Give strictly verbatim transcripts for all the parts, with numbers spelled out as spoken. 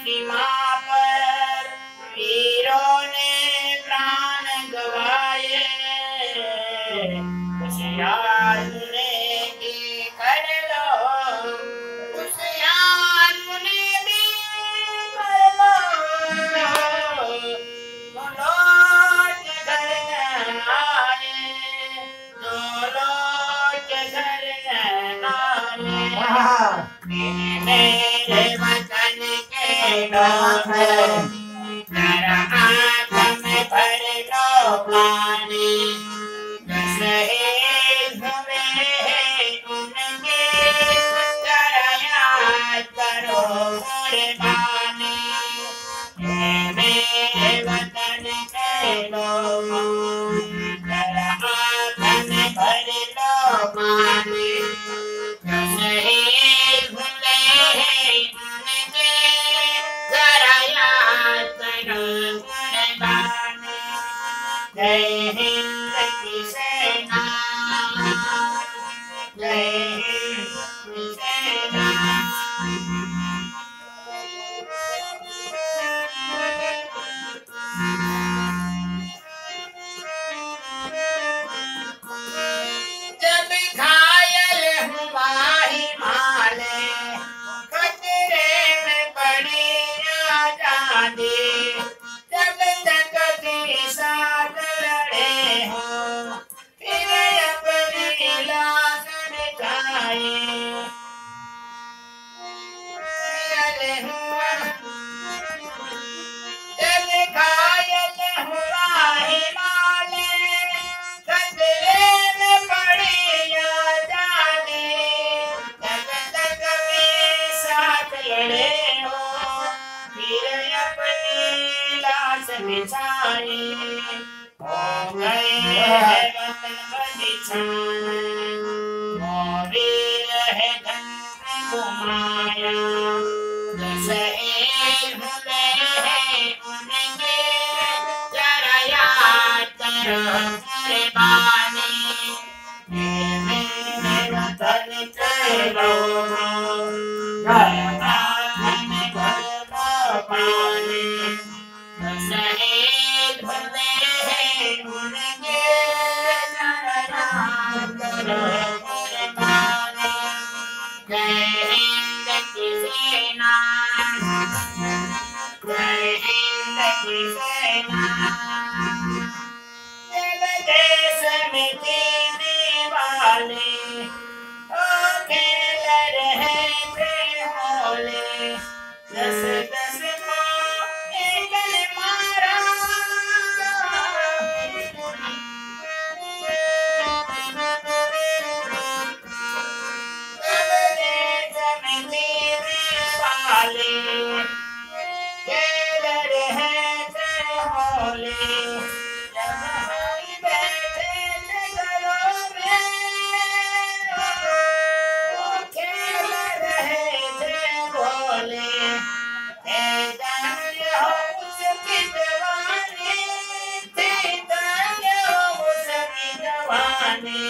सीमा पर वीरों ने प्राण गवाए। उस याद ने भी कर लो, उस याद ने भी कर लो, तो लौट घर न आए, तो लौट घर न आए। मेरे वतन के लोग जरा आँख में भर लो पानी, जो शहीद हुए हैं उनके जरा याद करो कुर्बानी। ये मेरे वतन के लोग जरा आँख में भर लो पानी, जो शहीद हुए हैं उनके जरा याद करो कुर्बानी। जय हिंद की सेना, जय हिंद की सेना। जब घायल हुआ हिमालय, खतरे में पड़ी आजादी, जब तक के साथ लड़े हो फिर अपनी लाश बिछाए। घायल हुआ जब घायल हुआ हिमालय, खतरे में पड़ी आजादी, जब तक के साथ लड़े हो फिर अपनी लाश बिछाए। हो गए है वतन बलिदान, वो वीर है धन घुमाया, जो शहीद हुए हैं उनके जरा याद करो कुर्बानी। ये मेरे वतन के लोग जरा आँख में भर लो पानी, जो शहीद हुए हैं उनके जरा याद करो कुर्बानी। जय हिंद की सेना, जय हिंद की सेना। जब देश में जीने वाले ओ खेल रहे थे होले, दस दस को एक ने मारा। जब देश में जीने वाले खेल रहे थे होले, जब हम बैठे थे घरों में वो खेल रहे थे होले। ए धन्य हो उसकी जवानी, थी धन्य हो उसकी जवानी।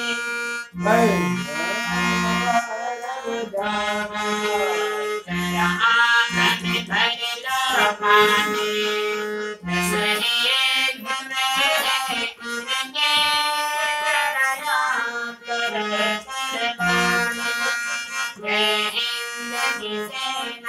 जरा आँख में भर लो पानी, जो शहीद हुए हैं उनके जरा याद करो कुर्बानी। जय हिंद की सेना।